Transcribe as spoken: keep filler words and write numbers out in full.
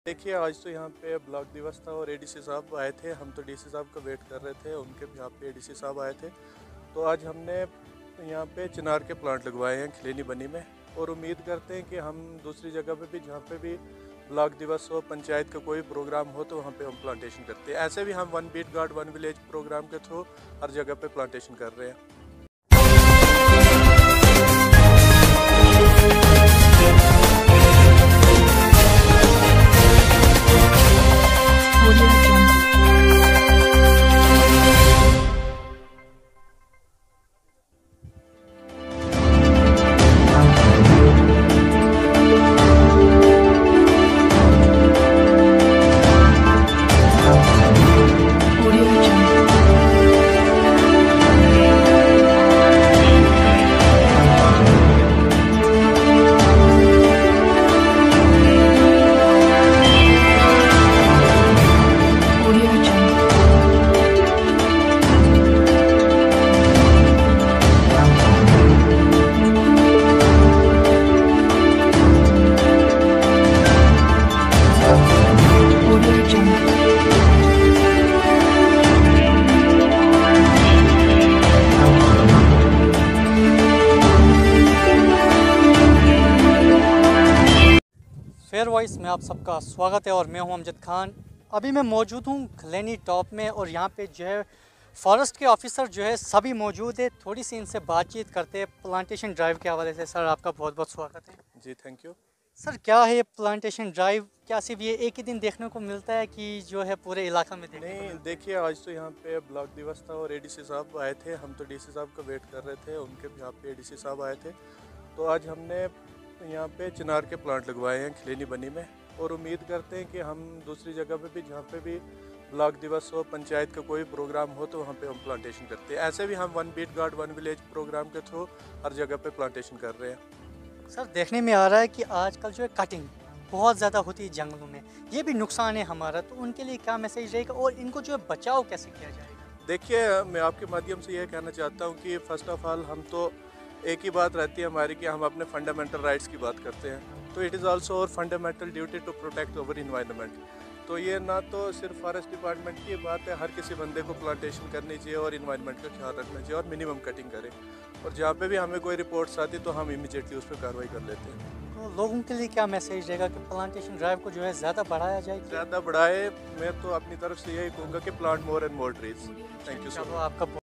देखिए, आज तो यहाँ पे ब्लॉक दिवस था और एडीसी साहब आए थे। हम तो डीसी साहब का वेट कर रहे थे, उनके भी यहाँ पे एडीसी साहब आए थे। तो आज हमने यहाँ पे चिनार के प्लांट लगवाए हैं खिलेनी बनी में, और उम्मीद करते हैं कि हम दूसरी जगह पे भी जहाँ पे भी ब्लॉक दिवस हो, पंचायत का कोई प्रोग्राम हो, तो वहाँ पे हम प्लांटेशन करते हैं। ऐसे भी हम one beat guard one village programme के थ्रू हर जगह पे प्लांटेशन कर रहे हैं। फेयर वॉइस में आप सबका स्वागत है और मैं हूं अमजद खान। अभी मैं मौजूद हूं खिलेनी टॉप में और यहां पे जो है फॉरेस्ट के ऑफिसर जो है सभी मौजूद है। थोड़ी सी इनसे बातचीत करते हैं प्लांटेशन ड्राइव के हवाले से। सर, आपका बहुत बहुत स्वागत है। जी, थैंक यू। सर, क्या है ये प्लांटेशन ड्राइव? क्या सिर्फ ये एक ही दिन देखने को मिलता है कि जो है पूरे इलाका में देखने नहीं, देखिए, आज तो यहाँ पे ब्लॉक दिवस था और एडीसी साहब आए थे। हम तो डीसी साहब का वेट कर रहे थे, उनके भी यहाँ पे एडीसी साहब आए थे। तो आज हमने यहाँ पे चिनार के प्लांट लगवाए हैं खिलेनी बनी में, और उम्मीद करते हैं कि हम दूसरी जगह पे भी जहाँ पे भी ब्लॉक दिवस हो, पंचायत का कोई प्रोग्राम हो, तो वहाँ पे हम प्लांटेशन करते हैं। ऐसे भी हम one beat guard one village programme के थ्रू हर जगह पे प्लांटेशन कर रहे हैं। सर, देखने में आ रहा है कि आजकल जो है कटिंग बहुत ज़्यादा होती है जंगलों में, ये भी नुकसान है हमारा, तो उनके लिए क्या मैसेज रहेगा और इनको जो है बचाव कैसे किया जाएगा? देखिए, मैं आपके माध्यम से यह कहना चाहता हूँ कि फ़र्स्ट ऑफ ऑल हम तो एक ही बात रहती है हमारी कि हम अपने फंडामेंटल राइट्स की बात करते हैं। तो इट इज़ आल्सो और fundamental duty to protect our environment. तो ये ना तो सिर्फ फॉरेस्ट डिपार्टमेंट की बात है, हर किसी बंदे को प्लांटेशन करनी चाहिए और इन्वायरमेंट का ख्याल रखना चाहिए और मिनिमम कटिंग करें। और जहाँ पे भी हमें कोई रिपोर्ट्स आती तो हम इमीडिएटली उस पर कार्रवाई कर लेते हैं। तो लोगों के लिए क्या मैसेज रहेगा कि प्लांटेशन ड्राइव को जो है ज़्यादा बढ़ाया जाए? ज़्यादा बढ़ाए, मैं तो अपनी तरफ से यही कहूँगा कि plant more and more trees. Thank you so much. आपका